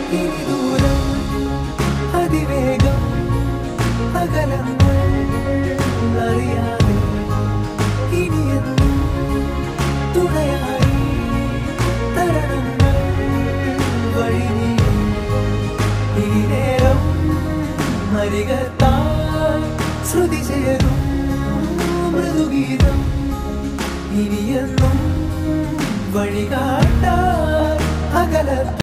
ഇനി ദൂരം അതിവേഗം അകലങ്ങൾ അറിയാതെ ഇനിയെന്നും തുണയായി തരണങ്ങൾ വഴി നീളും ഇനി നേരം അരികത്തായി ശ്രുതി ചേരും മൃദുഗീതം ഇനിയെന്നും വഴികാട്ടാൻ അകലത്തായി